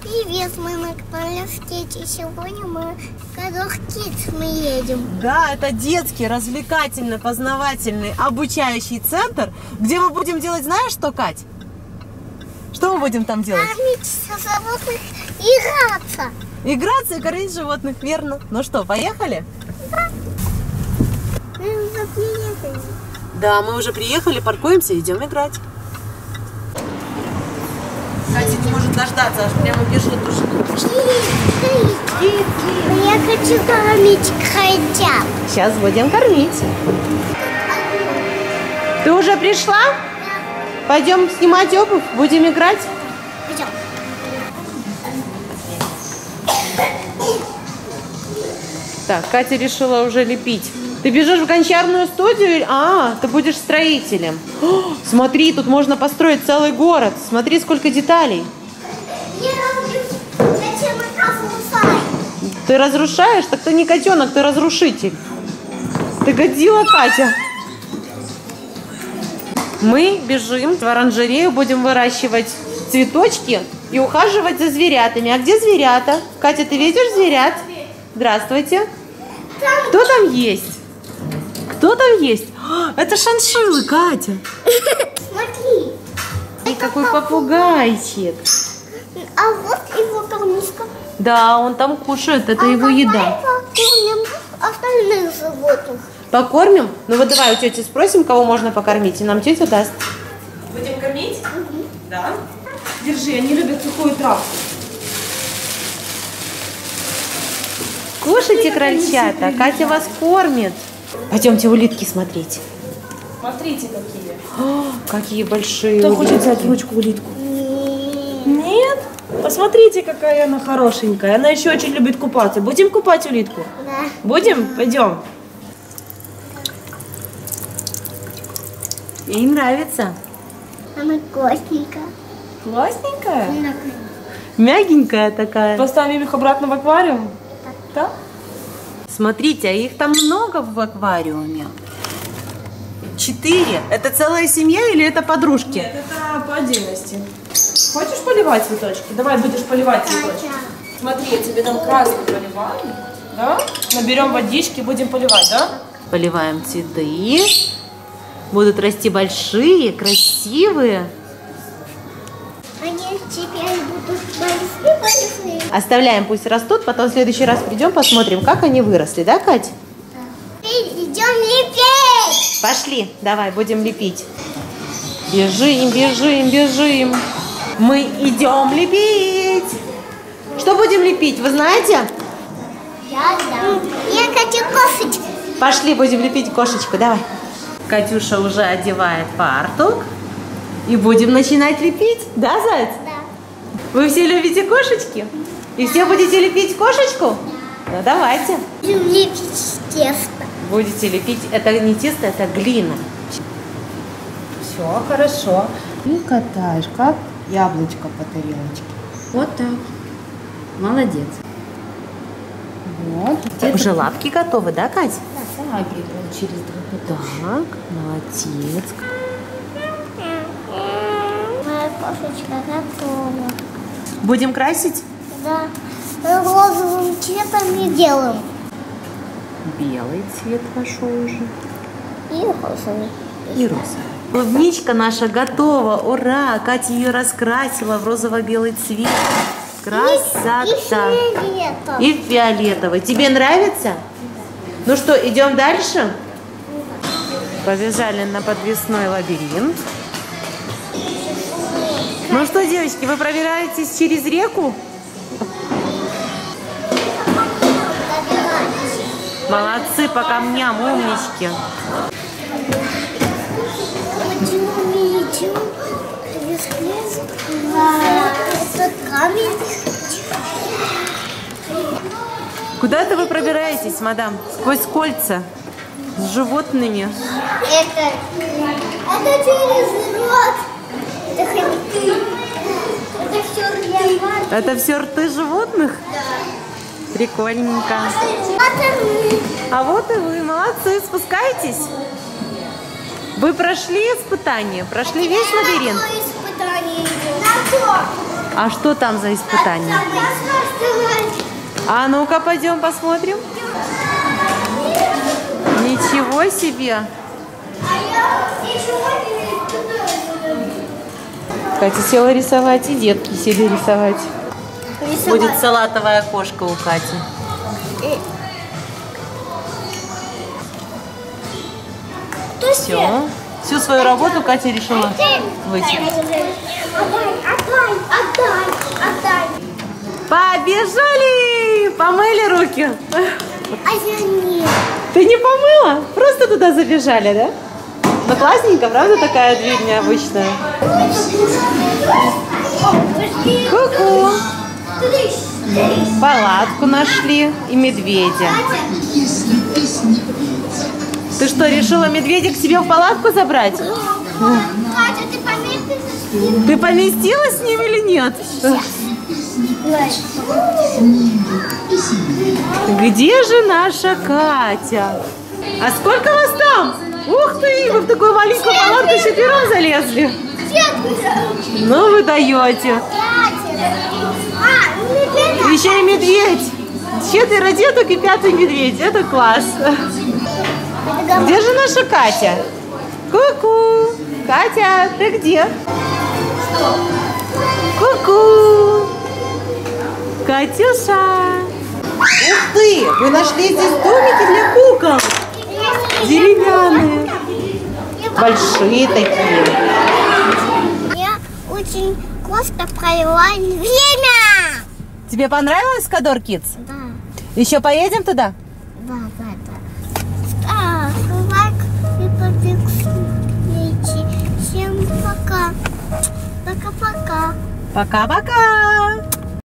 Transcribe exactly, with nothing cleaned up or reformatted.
Привет, мы на канале Встречи. Сегодня мы в Кадох Кидс мы едем. Да, это детский, развлекательный, познавательный, обучающий центр, где мы будем делать, знаешь что, Кать? Что мы будем там делать? Кормить животных, играться. Играться и кормить животных, верно. Ну что, поехали? Да. Мы уже приехали. Да, мы уже приехали, паркуемся, идем играть. Катя не может дождаться, аж прямо бежит уже. Я хочу кормить хотя. Сейчас будем кормить. Ты уже пришла? Да. Пойдем снимать обувь, будем играть? Пойдем. Так, Катя решила уже лепить. Ты бежишь в гончарную студию? А, ты будешь строителем. О, смотри, тут можно построить целый город. Смотри, сколько деталей. Я зачем это разрушаю? Ты разрушаешь? Так ты не котенок, ты разрушитель. Ты годила, Катя. Мы бежим в оранжерею, будем выращивать цветочки и ухаживать за зверятами. А где зверята? Катя, ты видишь зверят? Здравствуйте. Кто там есть? Кто там есть? А, это шиншиллы, Катя. Смотри. И какой попугайчик. А вот его кормушка. Да, он там кушает, это а его еда. Давай покормим остальных животных. Покормим? Ну вот давай у тети спросим, кого можно покормить, и нам тетя даст. Будем кормить? Угу. Да. Держи, они любят сухую травку. Кушайте, крольчата, Катя вас кормит. Пойдемте улитки смотреть. Смотрите, какие. О, какие большие Кто улитки. хочет взять в ручку улитку? Нет? Посмотрите, какая она хорошенькая. Она еще очень любит купаться. Будем купать улитку? Да. Будем? Пойдем. Ей нравится. Она классненькая. Классненькая? Мягенькая такая. Поставим их обратно в аквариум? Да? Смотрите, а их там много в аквариуме. Четыре. Это целая семья или это подружки? Нет, это по отдельности. Хочешь поливать цветочки? Давай будешь поливать цветочки. Смотри, я тебе дам красный поливаю. Да? Наберем водички, будем поливать, да? Поливаем цветы. Будут расти большие, красивые. Они теперь будут большие-большие. Оставляем, пусть растут, потом в следующий раз придем, посмотрим, как они выросли, да, Кать? Идем лепить. Пошли, давай, будем лепить. Бежим, бежим, бежим. Мы идем лепить. Что будем лепить, вы знаете? Я, да. Я хочу кушать. Пошли, будем лепить кошечку, давай. Катюша уже одевает фартук. И будем начинать лепить, да, Заяц? Да. Вы все любите кошечки? И все будете лепить кошечку? Ну, давайте. Будем лепить тесто. Будете лепить, это не тесто, это глина. Все, хорошо. И катаешь, как яблочко по тарелочке. Вот так. Молодец. Вот. Уже лапки готовы, да, Кать? Так, и через два. Так, молодец. Моя кошечка готова. Будем красить? Да. Розовым цветом и делаем. Белый цвет пошел уже. И розовый. И розовый. Клубничка наша готова. Ура! Катя ее раскрасила в розово-белый цвет. Красота. И фиолетовый. И фиолетовый. Тебе нравится? Ну что, идем дальше? Побежали на подвесной лабиринт. Ну что, девочки, вы пробираетесь через реку? Молодцы, по камням, умнички. Почему мы идем? Это камень. Куда это вы пробираетесь, мадам? Сквозь кольца с животными. Это, это через рот. Это хомяки. Это все рты. Это все рты животных? Да. Прикольненько. А вот и вы, молодцы, спускайтесь. Вы прошли испытание? Прошли весь лабиринт? Испытание идет. На что? А что там за испытание? А ну-ка, пойдем посмотрим. Ничего себе! Катя села рисовать, и детки сели рисовать. Рисовать. Будет салатовое окошко у Кати. Все. Всю свою работу Катя решила вытереть. Отдай, отдай, отдай. Побежали! Помыли руки? А я нет. Ты не помыла? Просто туда забежали, да? Ну классненько, правда, такая дверь необычная? Ку-ку! Палатку нашли и медведя. Ты что, решила медведя к себе в палатку забрать? Катя, ты поместилась? Ты поместилась с ним или нет? Где же наша Катя? А сколько вас там? Ух ты, вы в такую маленькую палатку четвером залезли. Ну вы даете. А, Еще и медведь. Четверо деток и пятый медведь. Это класс. Где же наша Катя? Ку-ку. Катя, ты где? Ку-ку. Катюша. Ух ты, вы нашли здесь домики для кукол. Деревянные. Большие такие. Я очень классно провела время. Тебе понравилось Кадор Кидс? Да, Еще поедем туда? да, да, да. А, лайк и подписывайтесь. Всем пока. Пока-пока. Пока-пока.